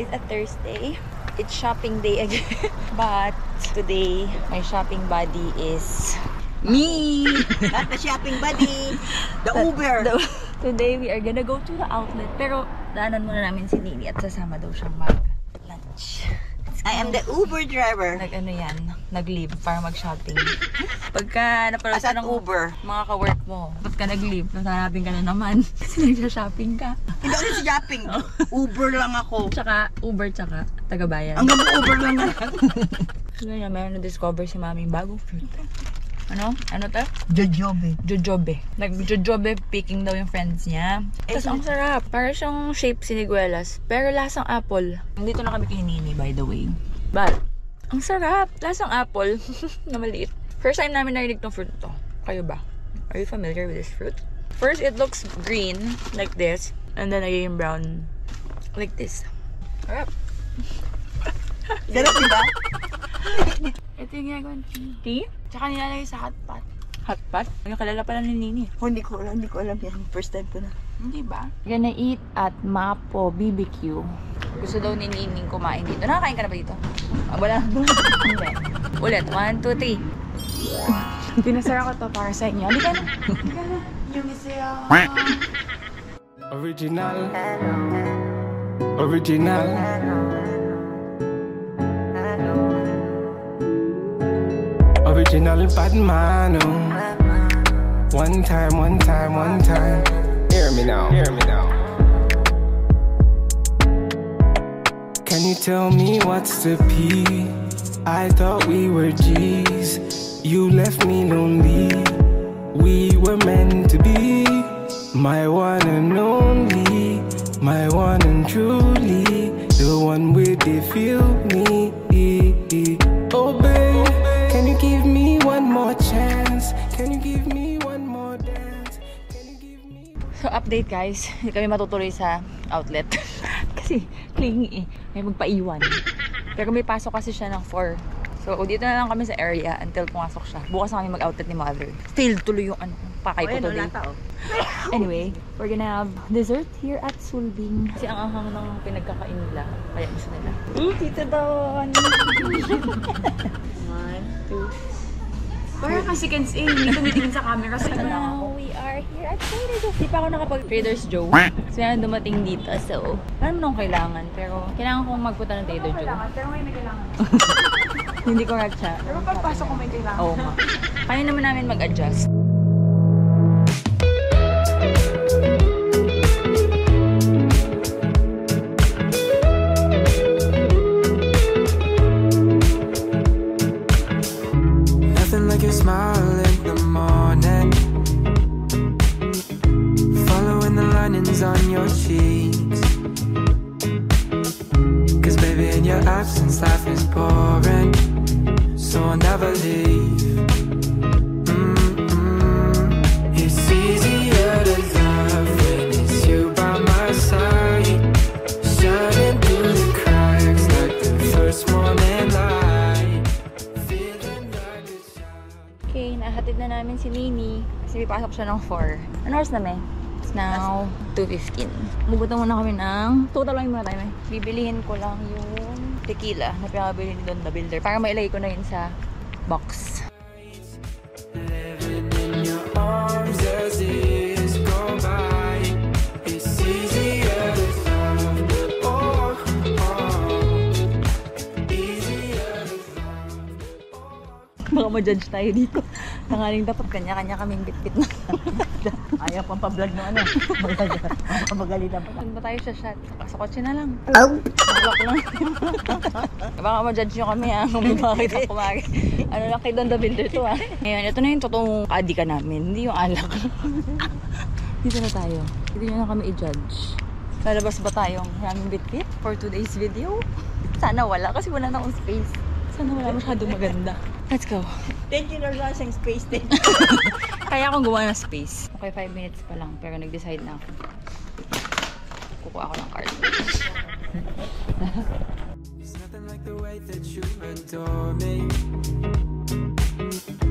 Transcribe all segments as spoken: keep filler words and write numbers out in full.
is a Thursday. It's shopping day again. But today, my shopping buddy is me. Not the shopping buddy. The Uber. The, today, we are gonna go to the outlet. Pero, daanan muna namin si Nini at sasama daw siyang mag-lunch. I am the Uber driver. Nag-ano yan, nag-leave para mag-shopping. Pagka napanood ka ng Uber, mga ka-work mo, ba't ka nag-leave? Nasanapin ka na naman. Kasi nag-shopping ka. Hindi ako sa shopping. Uber lang ako. Tsaka Uber, tsaka tagabayan. Ang ganda Uber lang na lang. Ngayon, meron na-discover si Mami bagong fruit. Ano? Ano to? Jojobe. Jojobe. Nag-jojobe picking daw yung friends niya. Tapos ang sarap. Para siyang shape siniguelas. Pero lasang apple. Nandito na kami kay Nini, by the way. But, ang sarap. Lasang apple. Na maliit. First time namin narinig tong fruit to. Kayo ba? Are you familiar with this fruit? First, it looks green. Like this. And then, naging brown. Like this. Sarap. Sarap, diba? Ito yung ginagawa ng tea. Tea? Tsaka nilalagay sa hot pot. Hot pot? Yung kalala pala ni Nini. Oh, hindi ko alam, hindi ko alam yan. First time ko na. Hindi ba? We're gonna eat at Mapo B B Q. Gusto daw ni Nini kumain dito. Nakakain ka na ba dito? Ah, wala. Hindi. Ulit. One, two, three. Pinasara ko to para sa inyo. Hindi ka na. Hindi ka na. Yung isa. Original. Original. Original bad man, oh. One time, one time, one time. Hear me now, hear me now. Can you tell me what's the P? I thought we were G's. You left me lonely. We were meant to be. My one and only. My one and truly. The one where they feel me. Oh babe, can you give me one more chance? Can you give me one more dance? Can you give me... So update guys, hindi kami matutuloy sa outlet. Kasi clingy eh, may magpaiwan. Pero may pasok kasi siya ng four. So dito na lang kami sa area until pumasok siya. Bukas na kami mag-outlet ni mother. Still tuloy yung ano, pakay ko today. Anyway, we're gonna have dessert here at Sulbing. Kasi ang anghang ng pinagkakain nila, kaya gusto nila. Uh, Tita Don! One, two. Parang kasi Ken's eh, hindi tumitingin sa camera. So now, we are here at Trader Joe. Di pa ako nakapag-Trader's Joe. So yan, dumating dito. So, alam mo nung kailangan. Pero, kailangan kong magpunta ng Trader Joe. Kailangan, pero may may kailangan. Hindi ko rat siya. Pero pagpasok ko may kailangan. Oo nga. Kaya naman namin mag-adjust. Nothing like your smile in the morning. Following the linings on your cheeks. Cause baby in your absence life is boring. So I'll never leave. Mm-mm. It's easier to love when it's you by my side. Shining through the cracks like the first morning light. Feeling like a child. Okay, nahatid na namin si Nini. Kasi pipasok siya ng four. Ano oras na may? It's now two fifteen. Mubutan muna kami ng... Total lang muna tayo may. Bibilihin ko lang yung tequila na pinakabili ni Don the Builder. Para mailagay ko na yun sa box. Living in your arms as years go by. It's easier to love. Oh, oh. Easier to love. Baka ma-judge tayo dito. Tangaling dapat kanya-kanya kaming bit-bit na. Ayaw pang pa-vlog na ano. Magaling na pala. Saan ba tayo sa shot? Sa kotse na lang. Ow! Maglak lang. Baka ma-judge nyo kami ha. Kung bakit ako kumari. Ano lang kay Don the Builder to ha. Ngayon, ito na yung totoong kaadika namin. Hindi yung alak. Dito na tayo. Dito nyo na kami i-judge. Lalabas ba tayong maraming bit-bit for today's video? Sana wala kasi wala na akong space. Sana wala masyadong maganda. Let's go. Thank you Lord sa space din. Kaya akong gawa ng space. Okay, five minutes pa lang. Pero nag-decide na ako. Kukuha ako ng card. There's nothing like the way that you adore me.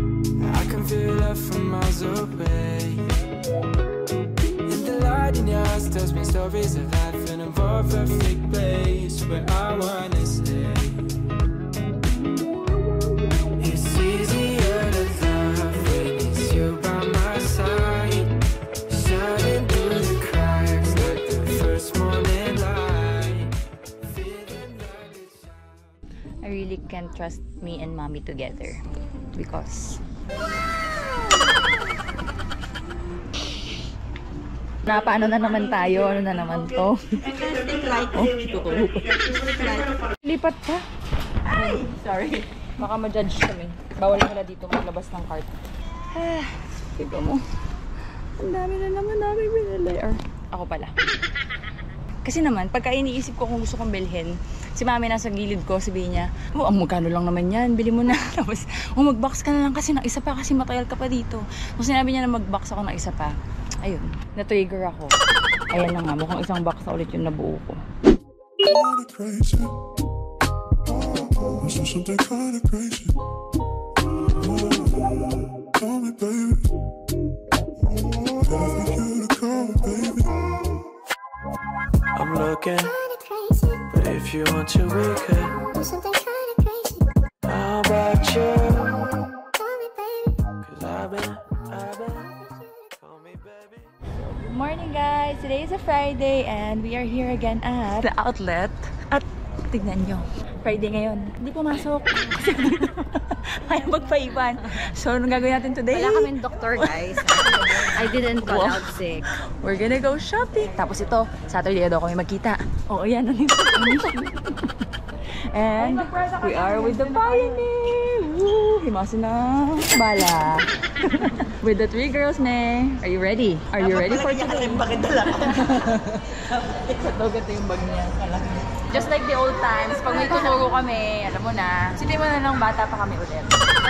I can feel love from miles away. And the light in your past tells me stories of life in a more perfect place where I wanna stay. It's easier to love when it's you by my side, shining through the cracks like the first morning light. Feeling like it's I really can't trust me and mommy together because napaano na naman tayo, ano na naman to. Oh, tutulog. Lipat pa. Ay, sorry. Baka ma-judge kami. Bawal pala dito maglabas ng cart. Ah, tignan mo. Ang dami na naman namin binili. Or, ako pala. Kasi naman, pagka iniisip ko kung gusto kong bilhin, si mami nasa gilid ko, sabihin niya, oh, ang magkano lang naman yan, bili mo na. Tapos, oh, mag-box ka na lang kasi ng isa pa, kasi matagal ka pa dito. Tapos sinabi niya na mag-box ako ng isa pa. Ayun, na-trigger ako. Ayan na nga, mukhang isang box na ulit yung nabuo ko. Kinda crazy. Oh, so something kinda crazy. Oh, tell me, baby. Oh, I think you to come, baby. I'm looking, but if you want to, we could. How about you? Cause I've been, I've been. Call me baby. Good morning guys! Today is a Friday and we are here again at the outlet. At tignan nyo, Friday ngayon. Hindi pumasok. Kasi ayaw magpaiban. So, anong gagawin natin today? Wala kaming doktor, guys. I didn't call Wow. out sick. We're gonna go shopping. Tapos ito, Saturday daw kami magkita. Oo, yan. And we are with the Pioneer. Woo! Himasin na bala. With the three girls, ne. Are you ready? Are you ready for today? Bakit dala ko? Ito, ganito yung bag niya. Just like the old times, pag may tuturo kami, alam mo na, sipin mo na lang bata pa kami ulit.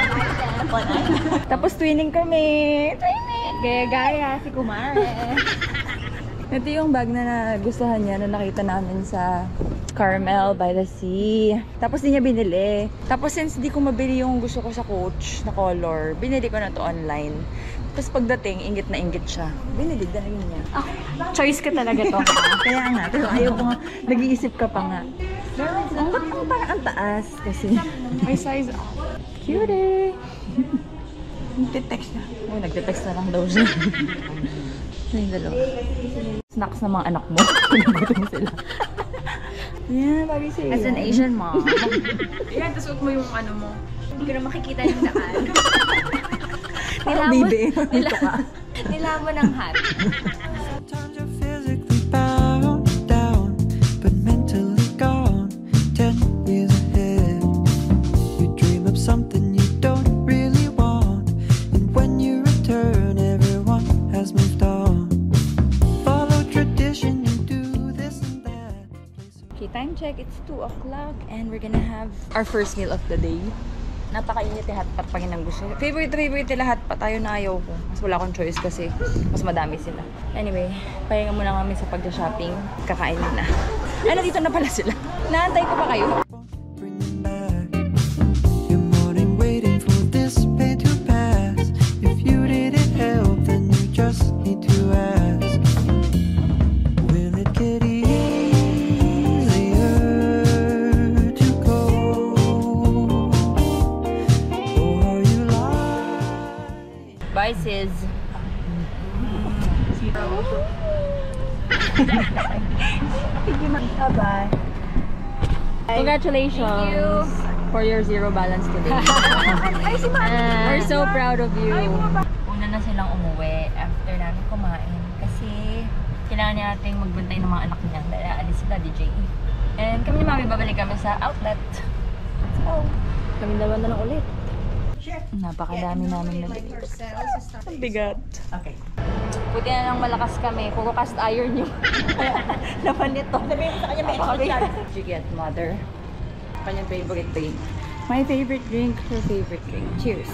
Tapos twinning kami. Twinning! Gaya-gaya si Kumare. Ito yung bag na nagustuhan niya na nakita namin sa Carmel by the Sea. Tapos di niya binili. Tapos since di ko mabili yung gusto ko sa Coach na color, binili ko na to online. Tapos pagdating, ingit na ingit siya. Binili dahil niya. Oh, choice ka talaga to. Kaya nga, pero ayaw ko nga, nag-iisip ka pa nga. Pero, ang ba't ang parang ang taas? Kasi, My size. cutie! Nagte-text na. Oh, nagte-text na lang daw siya. Ano yung dalawa? Snacks ng mga anak mo. Pinagutom sila. Yeah, bagay sa'yo. As an Asian mom. Yan, tapos mo yung ano mo. Hindi ko na makikita yung daan. Parang bibi. Nila, nilamon ng hat. Sometimes you're physically bound down, but mentally gone ten years ahead. You dream of something you don't really want, and when you return, everyone has moved on. Follow tradition, you do this and that. Okay, time check. It's two o'clock and we're gonna have our first meal of the day. Napakainit eh, hotpot pa rin ang gusto. Favorite, favorite nila hotpot. Tayo na ayaw ko. Mas wala akong choice kasi mas madami sila. Anyway, pahinga muna kami sa pagja-shopping. Kakainin na. Ay, nandito na pala sila. Naantay ko pa kayo. Bring them back. Your morning waiting for this pain to pass. If you didn't help, then you just need to ask. Will it get easier to go? Or are you lying? Bye, sis. Bye-bye. Congratulations for your zero balance today. We're so proud of you. Una na silang umuwi after namin kumain kasi kailangan niya nating magbantay ng mga anak niya dahil aalis sila D J. And kami ni Mami babalik kami sa outlet. So, kami dalawa na lang ulit. Napakadami namin na dito. Ang bigat. Okay. Buti na lang malakas kami. Puro cast iron yung laman nito. Sabihin mo sa kanya may extra charge. What you get, mother? Kanyang favorite drink. My favorite drink, her favorite drink. Cheers!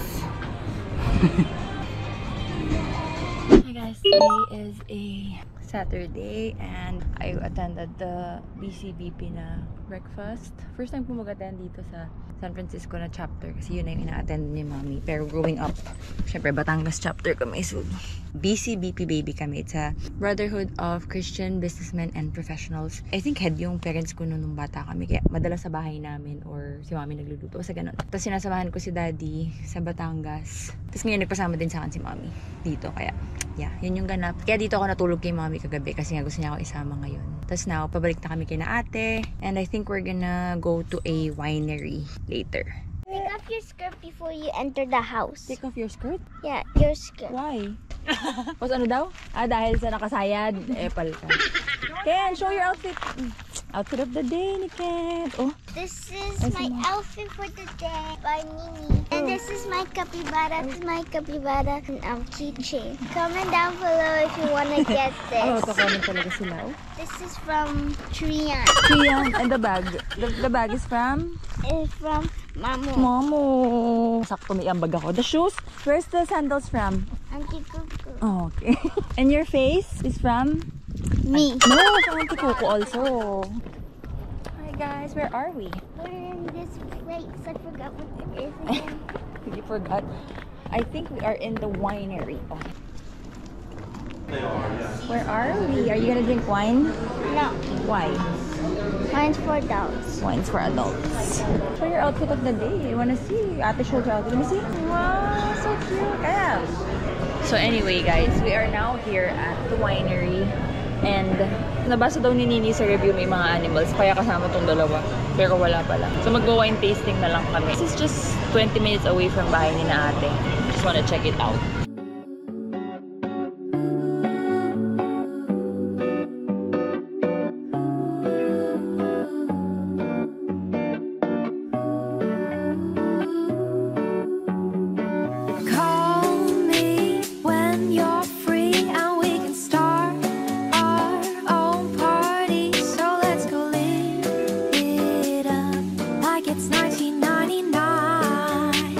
Hi guys, today is a Saturday and I attended the B C B P na breakfast. First time ko mag-attend dito sa San Francisco na chapter kasi yun na yung ina-attend ni Mami. Pero growing up, syempre Batangas chapter kami. So, B C B P Baby kami. It's a Brotherhood of Christian Businessmen and Professionals. I think head yung parents ko noon nung bata kami. Kaya madalas sa bahay namin or si mami nagluluto. Basta ganun. Tapos sinasamahan ko si daddy sa Batangas. Tapos ngayon nagpasama din sa akin si mami dito. Kaya yeah, yun yung ganap. Kaya dito ako natulog kay mami kagabi kasi nga gusto niya ako isama ngayon. Tapos now, pabalik na kami kay na ate. And I think we're gonna go to a winery later. Take off your skirt before you enter the house. Take off your skirt? Yeah, your skirt. Why? Tapos ano daw? Ah, dahil sa nakasayad, eh, palta. Ken, show your outfit. Outfit of the day ni Ken. Oh, This is Ay, my sama. outfit for the day by Nini. And this is my capybara. This is my capybara um, keychain. Comment down below if you want to get ano this. to comment talaga sila. Oh. This is from Trian. Trian, and the bag. The, the bag is from? It's from Mamu. Momo. Sakto may ambag ako. The shoes? Where's the sandals from? Auntie Cuckoo. Oh, okay. And your face is from? Me. No, from Auntie Coco also. Hi guys, where are we? We're in this place. I forgot what it is again. You forgot. I think we are in the winery. Oh. Where are we? Are you gonna drink wine? No, Why? mine's for adults. Wine's for adults. Show your outfit of the day. You wanna see? Ate showed your outfit. Let me see. Wow, so cute. Kaya. So anyway guys, we are now here at the winery. And nabasa daw ni Nini sa review may mga animals. Kaya kasama tong dalawa. Pero wala pala. So mag-wine tasting na lang kami. This is just twenty minutes away from bahay ni na ate. Just wanna check it out. Call me when you're free and we can start our own party. So let's go live it up like it's nineteen ninety-nine.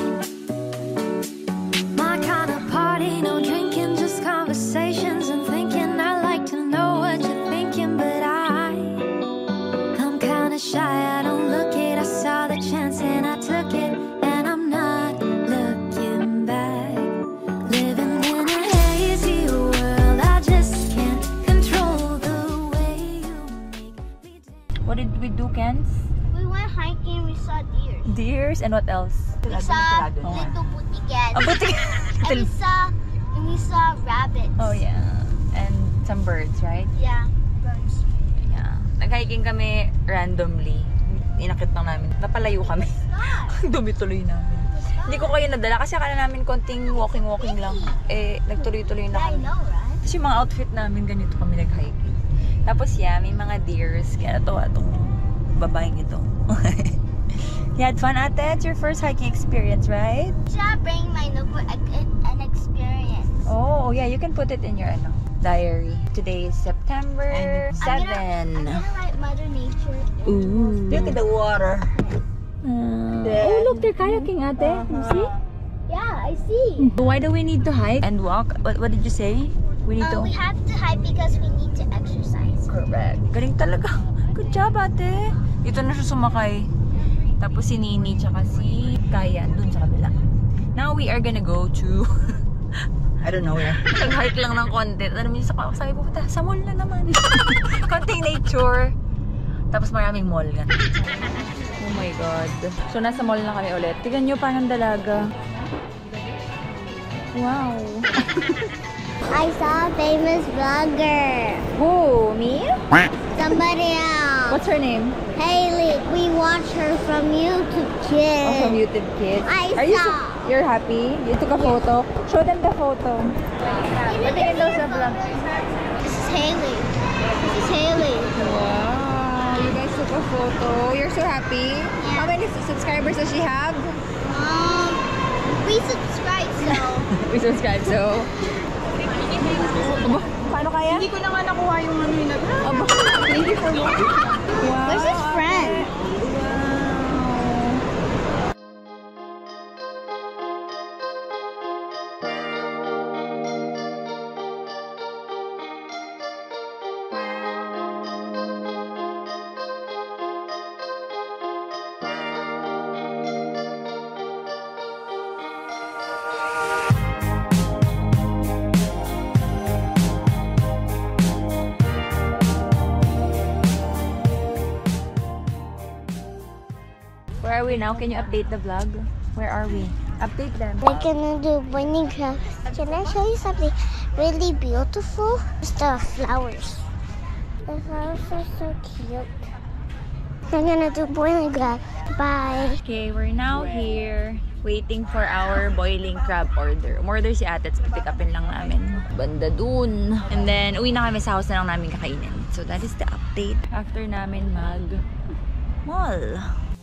My kind of party, no drinking, just conversations and thinking. I like to know what you're thinking, but I, I'm kind of shy. I don't look it. I saw the chance and I took it, and I'm not looking back. Living in a hazy world, I just can't control the way you make me dance. What did we do, Kens? We went hiking. We saw deer. Deers and what else? We saw little butigas. A butik. And we saw, and we saw rabbits. Oh yeah. And some birds, right? Yeah, birds. Yeah. Nag-hiking kami randomly. Inakit lang namin. Napalayo kami. Dumi tuloy namin. Hindi ko kayo nadala kasi akala namin konting walking-walking lang. Eh, nagtuloy-tuloy na I kami. know, right? Tapos yung mga outfit namin, ganito kami nag-hiking. Tapos yeah, may mga deers. Kaya natuwa itong babaeng ito. You had fun, ate? It's your first hiking experience, right? Should I bring my notebook an an experience? Oh, yeah. You can put it in your ano, diary. Today is September I'm gonna, I'm seventh. gonna write Mother Nature. Ooh. Look at the water. Uh, Then- oh, look, they're kayaking, ate. You see? Yeah, I see. Why do we need to hike and walk? What, what did you say? We need Uh, to... we have to hike because we need to exercise. Correct. Galing talaga. Good job, ate. Dito na siya sumakay. Tapos si Nini tsaka si Kaya dun sa kabila. Now we are gonna go to... I don't know where. Nag-hike lang ng konti. Ano mo sa sabi po, puta, sa mall na naman. Konting nature. Tapos maraming mall. Ganun. Oh my God. So nasa mall na kami ulit. Tignan nyo parang dalaga. Wow. I saw a famous vlogger. Who? Me? Somebody else. What's her name? Haley. We watch her from YouTube Kids. Oh, from YouTube Kids. I Are you saw. su- You're happy? You took a photo? Show them the photo. Patingin daw sa vlog. This is Haley. This is Haley. Wow. You guys took a photo. You're so happy? How many subscribers does she have? Um, we subscribe, so. We subscribe, so... Aba, paano kaya? Hindi ko na nga nakuha yung ano yung nag- Aba, thank you for watching. Wow. Where's his friend? Wow. Where are we now? Can you update the vlog? Where are we? Update them. We're gonna do boiling crab. Can I show you something really beautiful? It's the flowers. The flowers are so cute. We're gonna do boiling crab. Bye. Okay, we're now here waiting for our boiling crab order. Umorder si ate, pick upin lang namin. Banda dun. And then, uwi na kami sa house na lang namin kakainin. So, that is the update. After namin mag mall.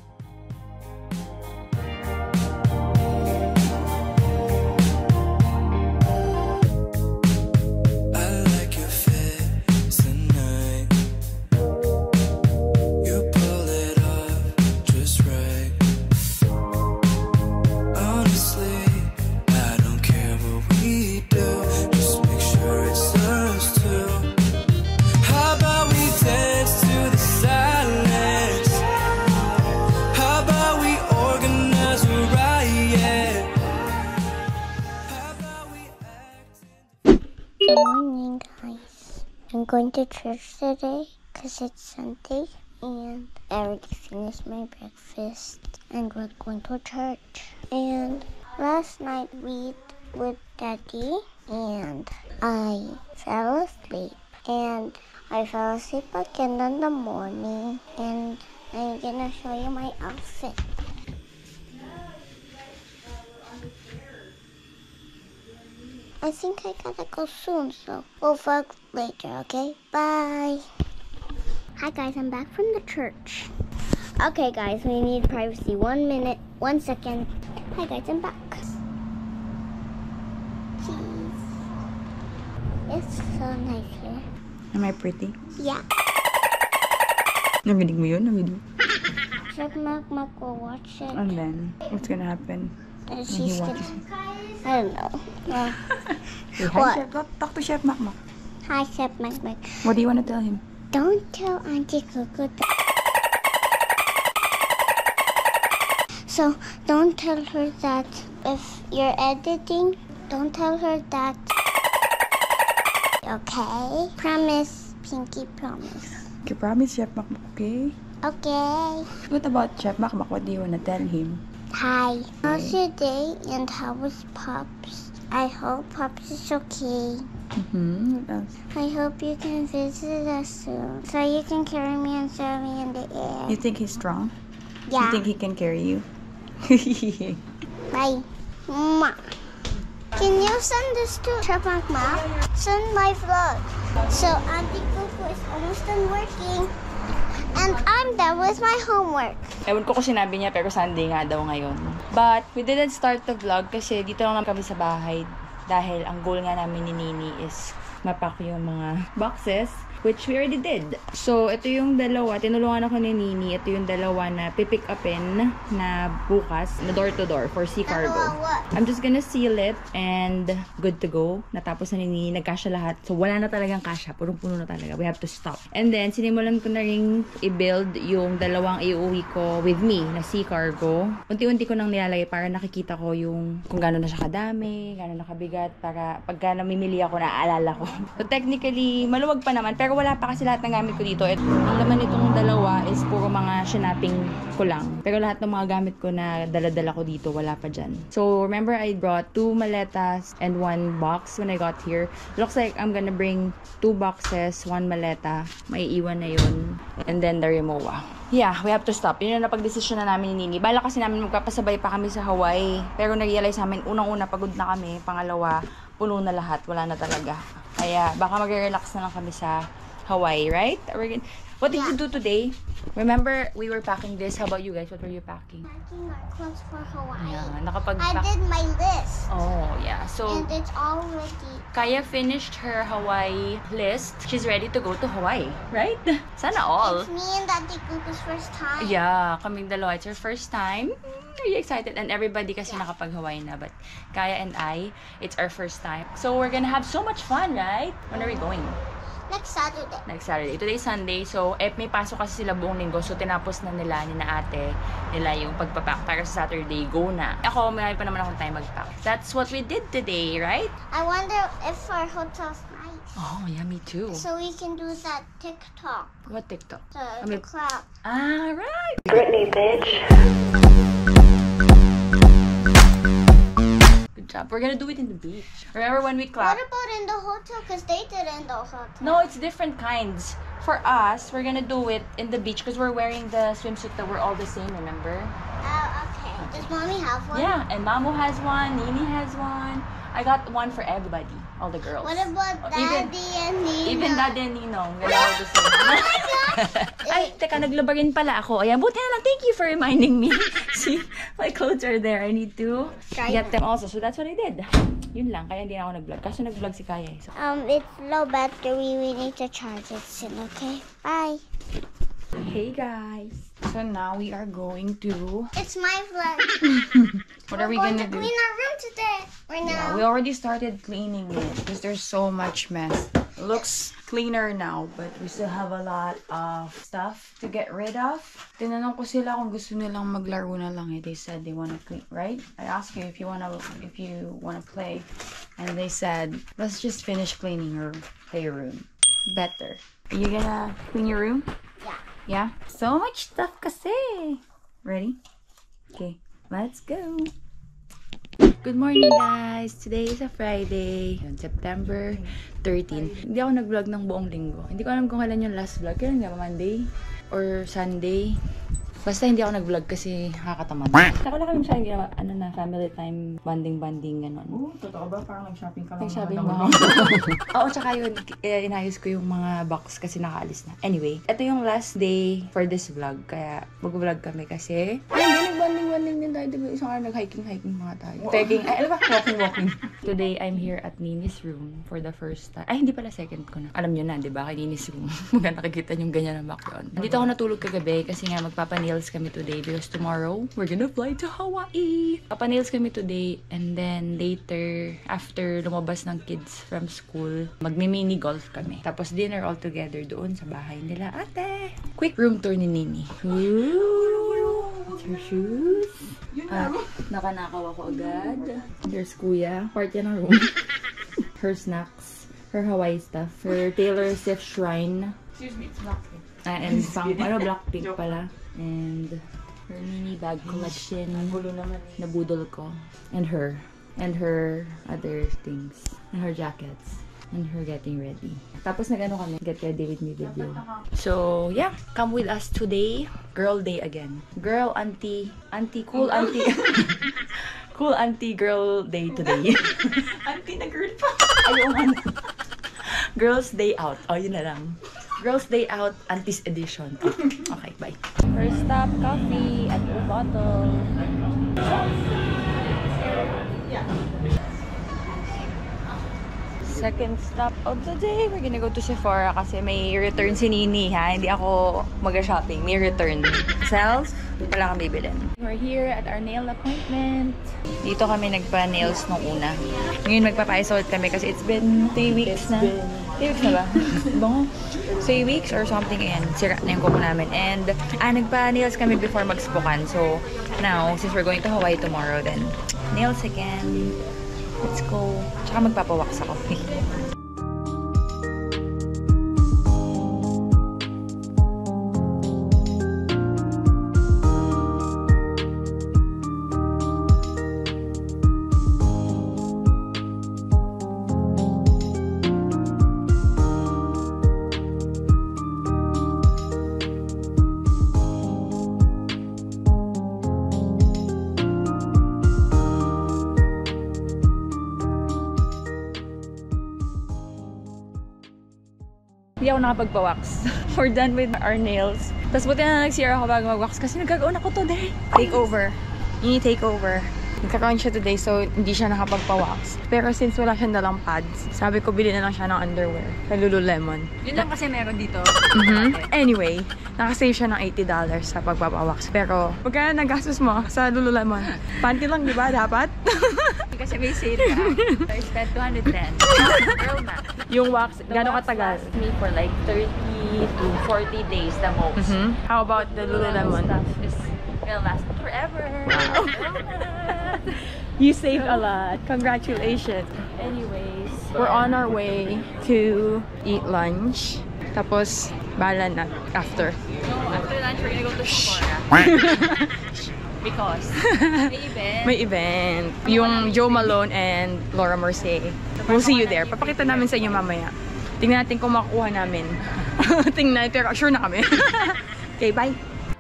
Good morning, guys. I'm going to church today because it's Sunday and I already finished my breakfast and we're going to church. And last night we ate with Daddy and I fell asleep and I fell asleep again in the morning and I'm gonna show you my outfit. I think I gotta go soon, so we'll vlog later, okay? Bye! Hi guys, I'm back from the church. Okay guys, we need privacy. One minute, one second. Hi guys, I'm back. Cheese. It's so nice here. Am I pretty? Yeah. Narinig mo yun? Narinig mo? Check Mac Mac will watch it. And then, what's gonna happen? And when she's he gonna... watches it? I don't know. Yeah. Hey, hi, What? Chef. Talk, talk to Chef Mac Mac. Hi, Chef Mac Mac. What do you want to tell him? Don't tell Auntie Coco that. So, don't tell her that if you're editing, don't tell her that. Okay? Promise, Pinky, promise. Okay, promise Chef Mac Mac, okay? Okay. What about Chef Mac Mac? What do you want to tell him? Hi. How's your day and how was Pops? I hope Pops is okay. Mm-hmm. What else? I hope you can visit us soon so you can carry me and throw me in the air. You think he's strong? Yeah. You think he can carry you? Bye. Mwah. Can you send this to Chipmunk Mom? Send my vlog. So Auntie Coco is almost done working. And I'm done with my homework. Ewan ko kung sinabi niya, pero Sunday nga daw ngayon. But, we didn't start the vlog kasi dito lang kami sa bahay. Dahil ang goal nga namin ni Nini is mapack yung mga boxes, which we already did. So, ito yung dalawa. Tinulungan ako ni Nini. Ito yung dalawa na pipick upin na bukas, na door-to-door for Sea Cargo. I'm just gonna seal it and good to go. Natapos na ni Nini. Nagkasya lahat. So, wala na talagang kasya. Punong-puno na talaga. We have to stop. And then, sinimulan ko na rin i-build yung dalawang iuwi ko with me na Sea Cargo. Unti-unti ko nang nilalagay para nakikita ko yung kung gano'n na siya kadami, gano'n na kabigat, para pagka namimili ako, naaalala ko. So, technically, maluwag pa naman. Pero wala pa kasi lahat ng gamit ko dito. At ang laman nitong dalawa is puro mga shinaping ko lang. Pero lahat ng mga gamit ko na dala-dala ko dito, wala pa dyan. So, remember I brought two maletas and one box when I got here. Looks like I'm gonna bring two boxes, one maleta. May iwan na yun. And then the Rimowa. Yeah, we have to stop. Yun yung napag-desisyon na namin ni Nini. Bala kasi namin magpapasabay pa kami sa Hawaii. Pero na-realize namin, unang-una pagod na kami. Pangalawa, puno na lahat. Wala na talaga. Kaya baka mag-relax na lang kami sa Hawaii, right? What did Yeah. you do today? Remember, we were packing this. How about you guys? What were you packing? Packing our clothes for Hawaii. Yeah, nakapag I did my list. Oh, yeah. So, And it's all ready. Kaya finished her Hawaii list. She's ready to go to Hawaii, right? Sana all. It's me and Auntie Coco's first time. Yeah, kaming dalawa. It's her first time. Really excited. And everybody kasi nakapag-Hawaii na. But Kaya and I, it's our first time. So we're gonna have so much fun, right? When are we going? Next Saturday. Next Saturday. Today's Sunday. So, eh, may pasok kasi sila buong linggo. So, tinapos na nila, ni na ate, nila yung pagpapack. Para sa Saturday, go na. Ako, may pa naman akong time mag-pack. That's what we did today, right? I wonder if our hotel's nice. Oh, yeah, me too. So we can do that TikTok. What TikTok? The, I the mean- clap. Ah, right. Britney, bitch. Good job. We're gonna do it in the beach. Remember when we What clapped? about in the hotel? Because they did it in the hotel. No, it's different kinds. For us, we're gonna do it in the beach because we're wearing the swimsuit that we're all the same, remember? Oh, okay. Does mommy have one? Yeah, and Mamu has one, Nini has one. I got one for everybody, all the girls. What about Even- Daddy and Nina? Even Daddy and Ninong, they're all the same. Ay, teka, naglabarin pala ako. Ayan, buti na lang. Thank you for reminding me. See, my clothes are there. I need to Try get them also. So that's what I did. Yun lang, kaya hindi na ako nag-vlog. Kaso nag-vlog si Kaya. eh. So, Um, it's low battery. We need to charge it soon, okay? Bye. hey guys. So now we are going to... It's my vlog. What are we We're going gonna to do? clean our room today. Right Yeah, now. we already started cleaning it because there's so much mess. It looks cleaner now, but we still have a lot of stuff to get rid of. Tinanong ko sila kung gusto nilang maglaro na lang. Eh. They said they wanna clean, right? I asked you if you wanna if you wanna play, and they said let's just finish cleaning your playroom. Better. Are you gonna clean your room? Yeah. Yeah. So much stuff kasi. Ready? Okay. Let's go. Good morning guys! Today is a Friday, yun, September thirteenth. Hindi ako nag-vlog ng buong linggo. Hindi ko alam kung kailan yung last vlog. Kailan nga ba? Monday? Or Sunday? Basta hindi ako nag-vlog kasi nakakatamad. Saka lang kami siya yung ano na, family time, banding-banding, gano'n. Oo, totoo ba? Parang nag-shopping ka lang. Nag-shopping ba? Oo, tsaka yun, eh, inayos ko yung mga box kasi nakaalis na. Anyway, ito yung last day for this vlog. Kaya mag-vlog kami kasi ay, hindi, nag-banding-banding din tayo. Diba? Isang araw nag-hiking-hiking mga tayo. Trekking, ay, ano ba? Walking-walking. Today, I'm here at Nini's room for the first time. Ay, hindi pala second ko na. Alam nyo na, di ba? Kay Nini's room. Maganda nakikita yung ganyan ng background. Dito ako natulog kagabi kasi nga magpapanails kami today because tomorrow, we're gonna fly to Hawaii. Papanails kami today and then later, after lumabas ng kids from school, magmi-mini golf kami. Tapos dinner all together doon sa bahay nila ate. Quick room tour ni Nini. Ooh, her shoes. At nakanakaw ako agad. There's kuya. Part yan ng room. Her snacks. Her Hawaii stuff. Her Taylor Swift shrine. Excuse me, it's Blackpink. Ah, and pang, ano, Blackpink pala. And her mini bag collection. Nabudol ko. And her. And her other things. And her jackets. And her getting ready. Tapos nag-ano kami, get ready with me video. So, yeah. Come with us today. Girl day again. Girl, auntie. Auntie, cool auntie. Cool auntie girl day today. Auntie na girl pa. Ayaw man. Girls day out. Oh, yun na lang. Girls day out, auntie's edition. Okay, bye. First stop, coffee at the bottle. Second stop of the day, we're gonna go to Sephora kasi may return si Nini, ha? Hindi ako mag-shopping. May return. Self, ito lang ang bibilin. We're here at our nail appointment. Dito kami nagpa-nails nung una. Ngayon magpapa-isolate kami kasi it's been three weeks na. three weeks na ba? Bango. three weeks or something. Ayan, sira na yung kuko namin. And, ah, nagpa-nails kami before mag-spukan. So, now, since we're going to Hawaii tomorrow, then, nails again. Let's go. Tsaka magpapawaks ako. Hindi ako nakapagpa-wax. We're done with our nails. Tapos buti na nag-C R ako bago mag-wax kasi nagkagaon ako today. Take over. Ini take over. Nagkakaon siya today so hindi siya nakapagpa-wax. Pero since wala siyang dalang pads, sabi ko bili na lang siya ng underwear sa Lululemon. Yun lang kasi meron dito. Mm-hmm. Anyway, nakasave siya ng eighty dollars sa pagpapawax. Pero, pagka nagastos mo sa Lululemon, panty lang, di ba? Dapat? Kasi may sale ka. So I spent two hundred ten. Girl na. Yung wax, The gano'ng wax katagal? lasts me for like thirty to forty days the most. Mhm. How about the Lululemon? stuff is gonna last forever. You saved a lot. Congratulations. Anyways, we're on our way to eat lunch. Tapos, bahala na after. After lunch, we're gonna go to Sephora. Because may event. May event. Yung Joe Malone and Laura Mercier. We'll see you there. Papakita namin sa inyo mamaya. Tingnan natin kung makukuha namin. Tingnan, pero sure na kami. Okay, bye!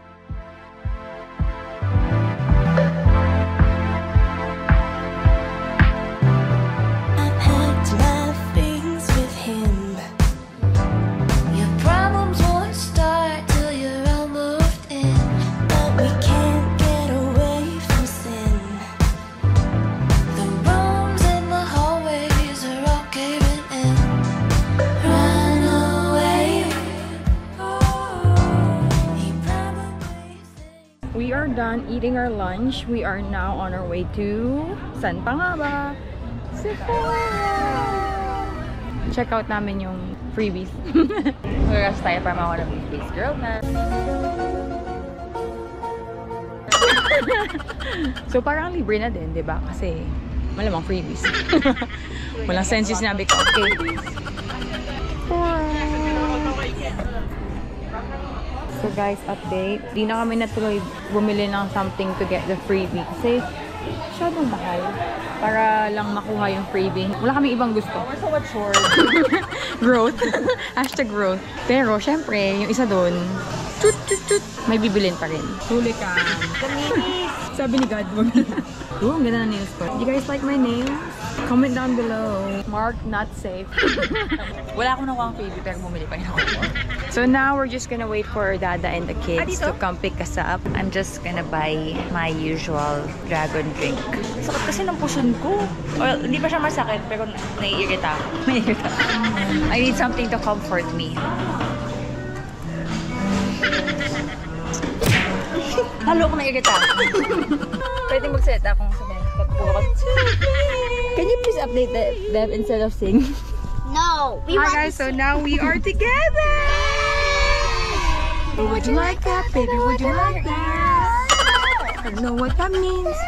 We are done eating our lunch. We are now on our way to saan pa nga ba? Sephora! Check out namin yung freebies. Whereas tayo para mawala ng face girl na. So parang libre na din, di ba? Kasi malamang freebies. Walang sense yung sinabi ko. Okay. So guys, update. Di na kami natuloy bumili ng something to get the freebie. Kasi masyadong mahal. Para lang makuha yung freebie. Wala kami ibang gusto. We're so much short. Growth. Hashtag growth. Pero syempre, yung isa doon, tut tut tut, may bibilin pa rin. Huli ka. Sabi ni God, wag na. Oh, ang ganda na nails ko. Do you guys like my nails? Comment down below. Mark not safe. Wala akong nakuha ang freebie pero bumili pa rin ako. So now we're just gonna wait for Dada and the kids Ah, to come pick us up. I'm just gonna buy my usual dragon drink. Sakit kasi ng puson ko. Well, hindi pa siya masakit pero naiirita ako. Naiirita ako. I need something to comfort me. Halo ko naiirita. Pwede magsalita kung sabihin. Can you please update the, them instead of sing? No, we Hi want guys, so now we are together! Would you like that, baby? Would you like that? I don't know what that means.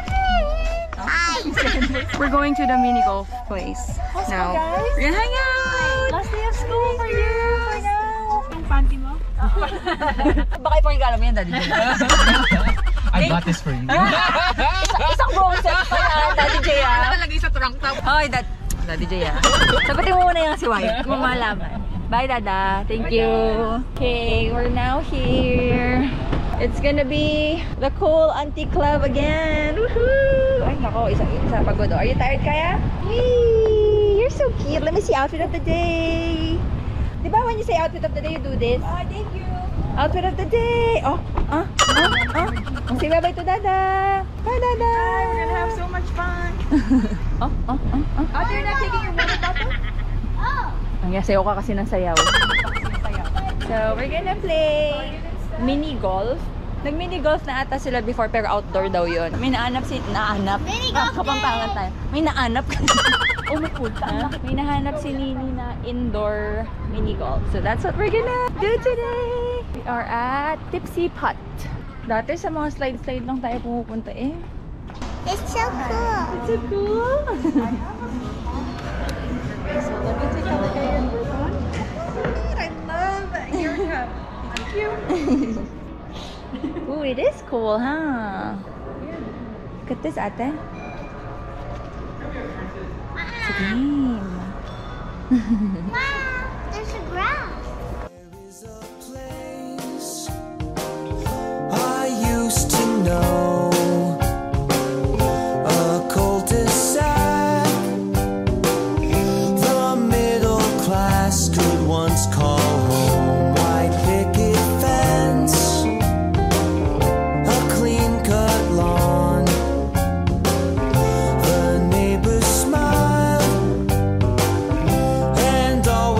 We're going to the mini golf place now. We're gonna hang out! Last day of school for you for now. Yung panty mo? Baka ipakikala mo yan, Daddy. I got this for you. Isang, isang buong set pa yan, Daddy J, ah. Nakalagay sa trunk top. Hoy, Dad Daddy J, ah. Sagutin mo muna yung si White. Kung malaman. Bye, Dada. Thank you. Okay, we're now here. It's gonna be the cool auntie club again. Woohoo! Ay, nako. Isa, isa pagod. Are you tired, Kaya? Hey, you're so cute. Let me see outfit of the day. Di ba when you say outfit of the day, you do this? Oh, thank you. Outfit of the day. Oh, ah, ah, ah. Say bye-bye to Dada. Bye, Dada. Bye, we're gonna have so much fun. Oh, oh, oh, oh. Oh, you're not taking your water bottle? Oh. Ang sayaw ka kasi ng sayaw. So, we're gonna play mini golf. Nag-mini golf na ata sila before pero outdoor daw yun. May naanap si... Naanap? Mini golf Ah, kapampangan tayo. May naanap ka. Oh, may puta. May nahanap si Nini na indoor mini golf. So, that's what we're gonna do today. We are at Tipsy Putt. Dati sa mga slide-slide lang tayo pumupunta eh. It's so cool. It's so cool. So let me take a look at your first one. I love your cup. Thank you. Ooh, it is cool, huh? Look at this, ate. It's a game. Wow, there's a grass. I used to know a cul-de-sac the middle class could once call home. White picket fence, a clean-cut lawn, the neighbors smile and always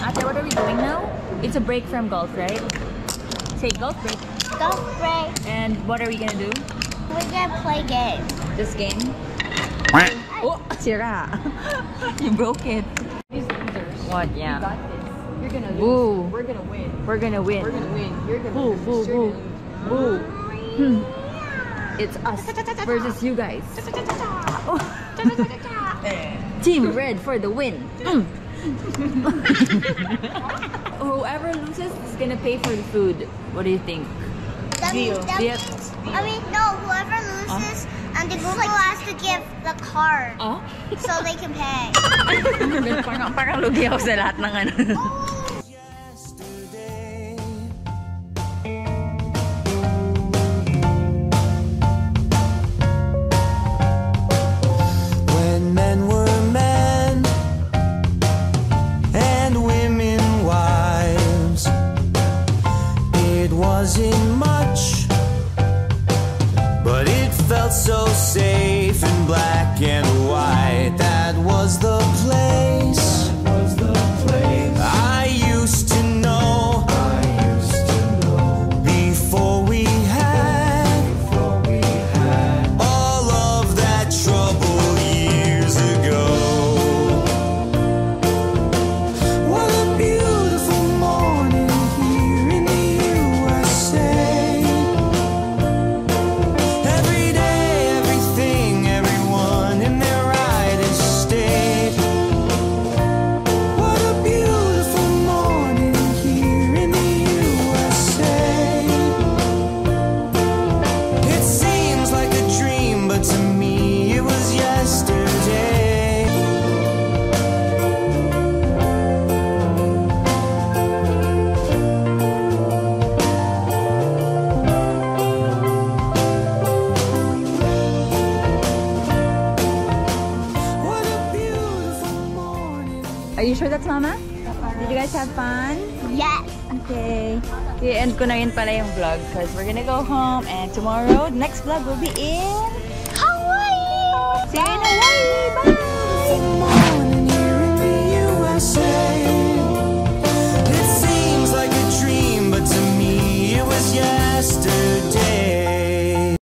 Ate, what are we doing now? It's a break from golf, right? Say golf break. Golf break. And what are we gonna do? We're gonna play games. This game? Oh, sira. You broke it. What? Yeah. You're gonna lose. Boo. We're gonna win. We're gonna win. We're gonna win. You're gonna Boo, lose. boo, You're boo. gonna Boo. Hmm. It's us versus you guys. Oh. Team Red for the win. Mm. Whoever loses is gonna pay for the food. What do you think? That means, that Yep. means, I mean, no, whoever loses, and the group has to give the card Oh? so they can pay. parang, parang lugi ako sa lahat ng ano. When men were men and women wives, it wasn't much, but it felt so safe and black and white. That was the place. I used to know. Before we had all of that trouble years ago. What a beautiful morning here in the U S A. Every day, everything, everyone in their right estate. What a beautiful morning here in the U S A. It seems like a dream, but to me it was yesterday. What a beautiful morning. Are you sure that's Mama? Did you guys have fun? Yes. Okay. I-end ko na yun pala yung vlog because we're gonna go home and tomorrow, next vlog will be in Hawaii! See you in Hawaii! Bye!